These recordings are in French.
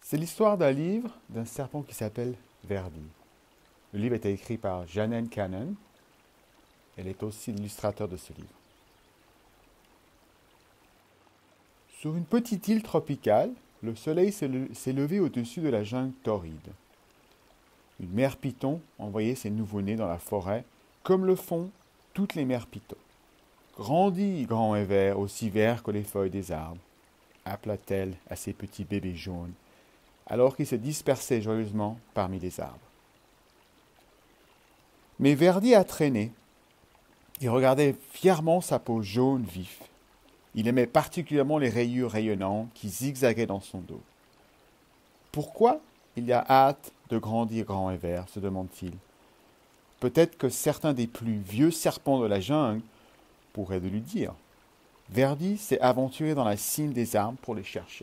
C'est l'histoire d'un livre d'un serpent qui s'appelle Verdi. Le livre a été écrit par Jeannine Cannon. Elle est aussi l'illustrateur de ce livre. Sur une petite île tropicale, le soleil s'est levé au-dessus de la jungle torride. Une mère python envoyait ses nouveau-nés dans la forêt, comme le font toutes les mères pythons. Grandis, grand et vert, aussi vert que les feuilles des arbres, appela-t-elle à ses petits bébés jaunes, alors qu'ils se dispersaient joyeusement parmi les arbres. Mais Verdi a traîné. Il regardait fièrement sa peau jaune vif. Il aimait particulièrement les rayures rayonnantes qui zigzaguaient dans son dos. Pourquoi il a hâte de grandir grand et vert, se demande-t-il. Peut-être que certains des plus vieux serpents de la jungle pourraient le lui dire. Verdi s'est aventuré dans la cime des arbres pour les chercher.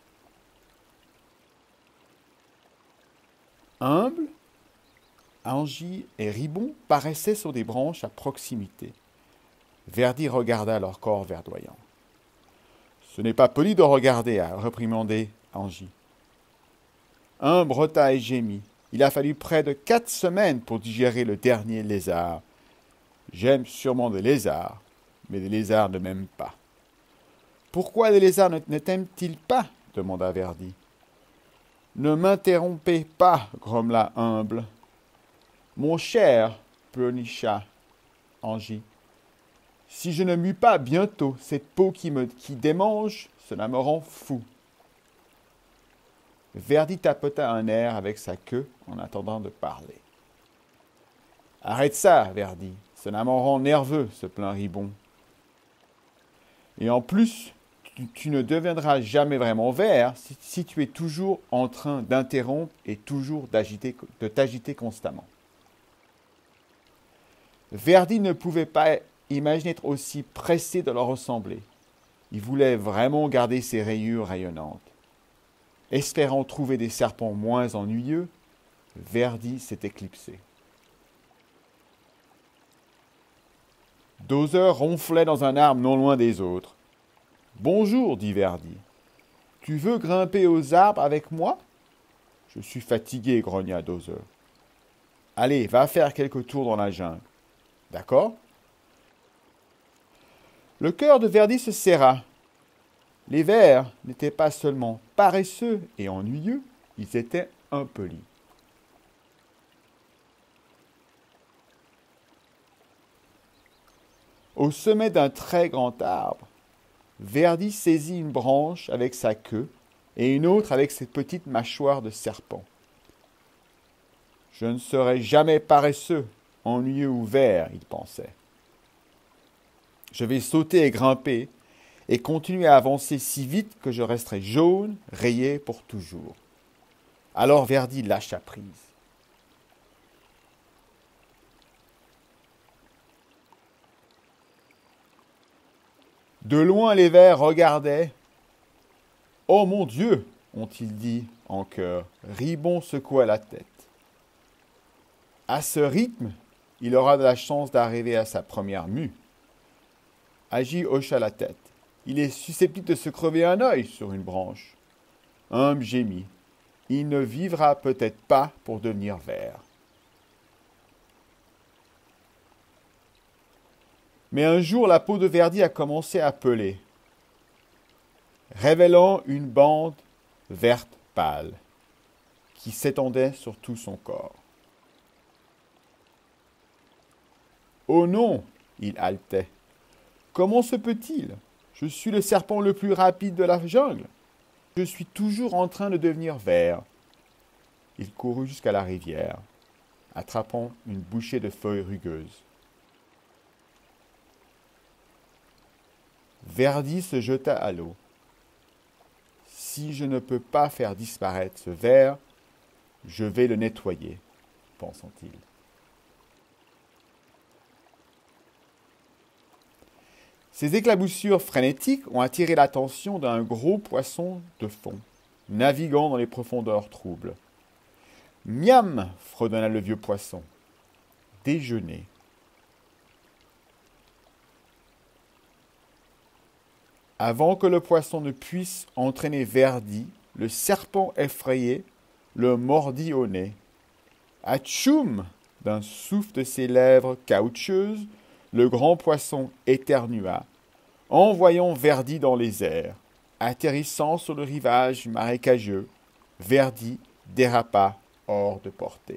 Humble, Angie et Ribon paraissaient sur des branches à proximité. Verdi regarda leur corps verdoyant. « Ce n'est pas poli de regarder, a réprimandé Angie. Humble rota et gémit. Il a fallu près de 4 semaines pour digérer le dernier lézard. J'aime sûrement des lézards, mais les lézards ne m'aiment pas. Pourquoi les lézards ne t'aiment-ils pas demanda Verdi. Ne m'interrompez pas, grommela Humble. Mon cher, pleurnicha Angie. Si je ne mue pas bientôt cette peau qui démange, cela me rend fou. Verdi tapota un air avec sa queue en attendant de parler. Arrête ça, Verdi, cela m'en rend nerveux, se plaint Ribon. Et en plus, tu ne deviendras jamais vraiment vert si tu es toujours en train d'interrompre et toujours de t'agiter constamment. Verdi ne pouvait pas imaginer être aussi pressé de leur ressembler. Il voulait vraiment garder ses rayures rayonnantes. Espérant trouver des serpents moins ennuyeux, Verdi s'est éclipsé. Dozer ronflait dans un arbre non loin des autres. « Bonjour, dit Verdi. Tu veux grimper aux arbres avec moi ?»« Je suis fatigué, grogna Dozer. Allez, va faire quelques tours dans la jungle. D'accord ?» Le cœur de Verdi se serra. Les vers n'étaient pas seulement paresseux et ennuyeux, ils étaient impolis. Au sommet d'un très grand arbre, Verdi saisit une branche avec sa queue et une autre avec ses petites mâchoires de serpent. Je ne serai jamais paresseux, ennuyeux ou vert, il pensait. Je vais sauter et grimper et continuer à avancer si vite que je resterai jaune, rayé pour toujours. Alors Verdi lâcha prise. De loin, les vers regardaient. « Oh mon Dieu !» ont-ils dit en chœur. Ribon secoua la tête. À ce rythme, il aura de la chance d'arriver à sa première mue. Agi hocha la tête. Il est susceptible de se crever un œil sur une branche. Humble gémit. Il ne vivra peut-être pas pour devenir vert. Mais un jour, la peau de Verdi a commencé à peler, révélant une bande verte pâle qui s'étendait sur tout son corps. Oh non, il haletait. Comment se peut-il ? Je suis le serpent le plus rapide de la jungle. Je suis toujours en train de devenir vert. Il courut jusqu'à la rivière, attrapant une bouchée de feuilles rugueuses. Verdi se jeta à l'eau. Si je ne peux pas faire disparaître ce ver, je vais le nettoyer, pensant-il. Ces éclaboussures frénétiques ont attiré l'attention d'un gros poisson de fond, naviguant dans les profondeurs troubles. « Miam !» fredonna le vieux poisson. « Déjeuner. » Avant que le poisson ne puisse entraîner Verdi le serpent effrayé le mordit au nez. Atchoum! D'un souffle de ses lèvres caoutcheuses, le grand poisson éternua, envoyant Verdi dans les airs. Atterrissant sur le rivage marécageux, Verdi dérapa hors de portée.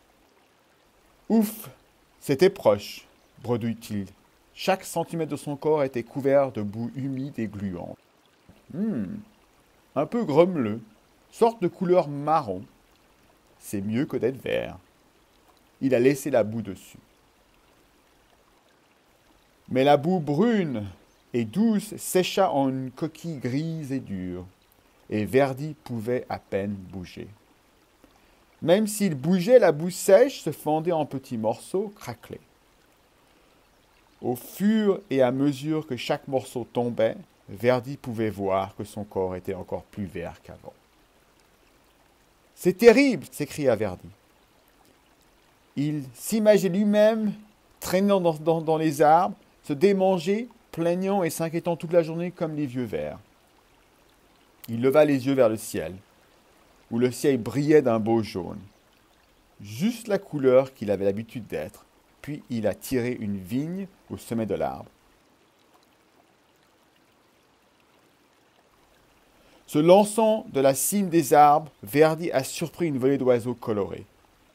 Ouf! C'était proche, bredouille-t-il. Chaque centimètre de son corps était couvert de boue humide et gluante. Un peu grommeleux, sorte de couleur marron. C'est mieux que d'être vert. Il a laissé la boue dessus. Mais la boue brune et douce sécha en une coquille grise et dure, et Verdi pouvait à peine bouger. Même s'il bougeait, la boue sèche se fendait en petits morceaux craquelés. Au fur et à mesure que chaque morceau tombait, Verdi pouvait voir que son corps était encore plus vert qu'avant. « C'est terrible !» s'écria Verdi. Il s'imaginait lui-même traînant dans les arbres, se démangeant, plaignant et s'inquiétant toute la journée comme les vieux vers. Il leva les yeux vers le ciel, où le ciel brillait d'un beau jaune. Juste la couleur qu'il avait l'habitude d'être, puis il a tiré une vigne au sommet de l'arbre. Se lançant de la cime des arbres, Verdi a surpris une volée d'oiseaux colorés.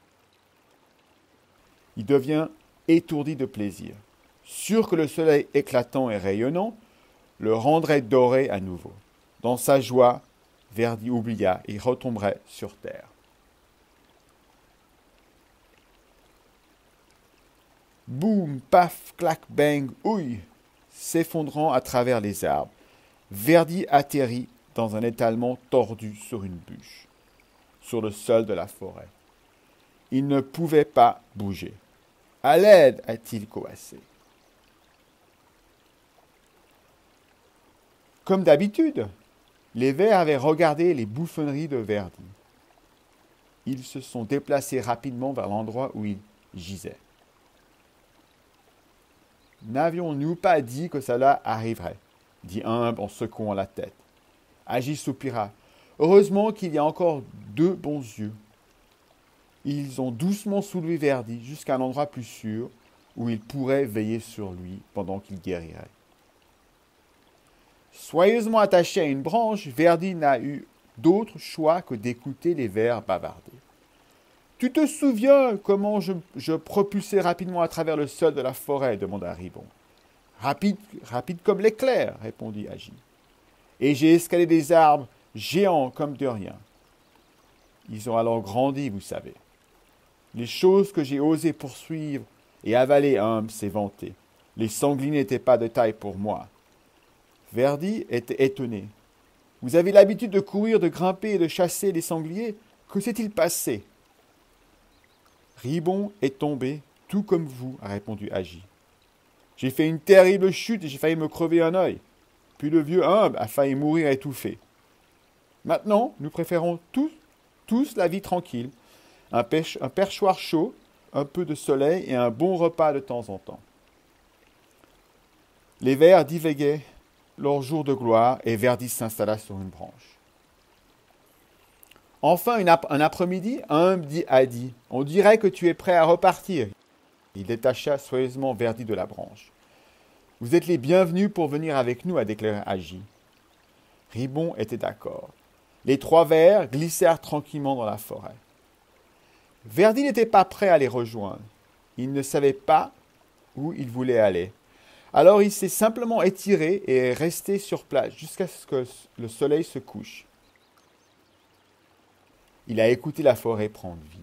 Il devient étourdi de plaisir, sûr que le soleil éclatant et rayonnant le rendrait doré à nouveau. Dans sa joie, Verdi oublia et retomberait sur terre. Boum, paf, clac, bang, ouille, s'effondrant à travers les arbres, Verdi atterrit dans un étalement tordu sur une bûche, sur le sol de la forêt. Il ne pouvait pas bouger. « À l'aide !» a-t-il coassé. Comme d'habitude, les vers avaient regardé les bouffonneries de Verdi. Ils se sont déplacés rapidement vers l'endroit où il gisait. « N'avions-nous pas dit que cela arriverait ?» dit Humble en secouant la tête. Agi soupira. « Heureusement qu'il y a encore deux bons yeux. » Ils ont doucement soulevé Verdi jusqu'à un endroit plus sûr où ils pourraient veiller sur lui pendant qu'il guérirait. Soigneusement attaché à une branche, Verdi n'a eu d'autre choix que d'écouter les vers bavarder. « Tu te souviens comment je propulsais rapidement à travers le sol de la forêt ?» demanda Ribon. « Rapide comme l'éclair » répondit Agi. « Et j'ai escaladé des arbres géants comme de rien. » Ils ont alors grandi, vous savez. Les choses que j'ai osé poursuivre et avaler, s'est vanté. Les sangliers n'étaient pas de taille pour moi. Verdi était étonné. Vous avez l'habitude de courir, de grimper et de chasser les sangliers. Que s'est-il passé? Ribon est tombé, tout comme vous, a répondu Agi. J'ai fait une terrible chute et j'ai failli me crever un œil. Puis le vieux Humble a failli mourir étouffé. Maintenant, nous préférons tous la vie tranquille. Un perchoir chaud, un peu de soleil et un bon repas de temps en temps. Les vers divaguaient leur jour de gloire et Verdi s'installa sur une branche. Enfin, un après-midi, Humble a dit « On dirait que tu es prêt à repartir. » Il détacha soigneusement Verdi de la branche. « Vous êtes les bienvenus pour venir avec nous, » a déclaré Agi. Ribon était d'accord. Les trois vers glissèrent tranquillement dans la forêt. Verdi n'était pas prêt à les rejoindre. Il ne savait pas où il voulait aller. Alors il s'est simplement étiré et est resté sur place jusqu'à ce que le soleil se couche. Il a écouté la forêt prendre vie.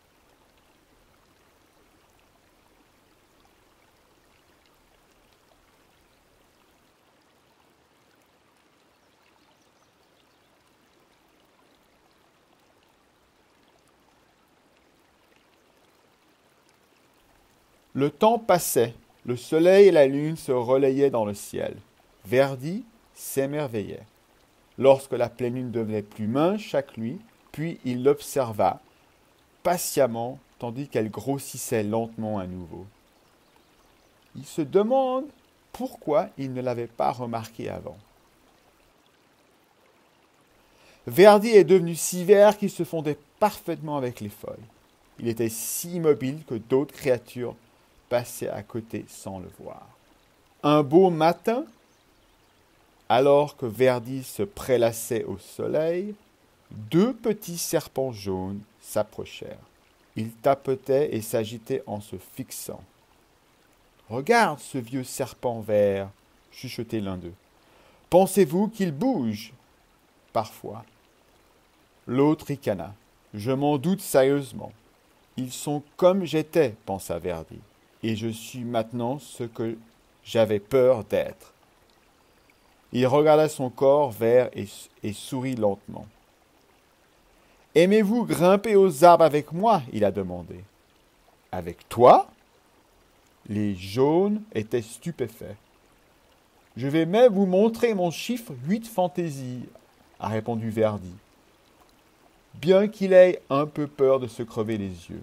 Le temps passait, le soleil et la lune se relayaient dans le ciel. Verdi s'émerveillait. Lorsque la pleine lune devenait plus mince chaque nuit, puis il l'observa patiemment tandis qu'elle grossissait lentement à nouveau. Il se demande pourquoi il ne l'avait pas remarqué avant. Verdi est devenu si vert qu'il se fondait parfaitement avec les feuilles. Il était si immobile que d'autres créatures passaient à côté sans le voir. Un beau matin, alors que Verdi se prélassait au soleil, deux petits serpents jaunes s'approchèrent. Ils tapetaient et s'agitaient en se fixant. « Regarde ce vieux serpent vert !» chuchotait l'un d'eux. « Pensez-vous qu'il bouge ?» Parfois. L'autre ricana. « Je m'en doute sérieusement. Ils sont comme j'étais, pensa Verdi, et je suis maintenant ce que j'avais peur d'être. » Il regarda son corps vert et sourit lentement. « Aimez-vous grimper aux arbres avec moi ?» il a demandé. « Avec toi ?» Les jaunes étaient stupéfaits. « Je vais même vous montrer mon chiffre 8 fantaisie, » a répondu Verdi, bien qu'il ait un peu peur de se crever les yeux.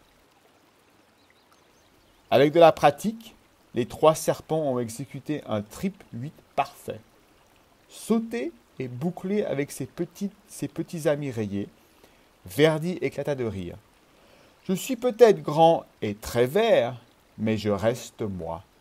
Avec de la pratique, les trois serpents ont exécuté un triple 8 parfait. Sauté et bouclé avec ses petits amis rayés, Verdi éclata de rire. « Je suis peut-être grand et très vert, mais je reste moi.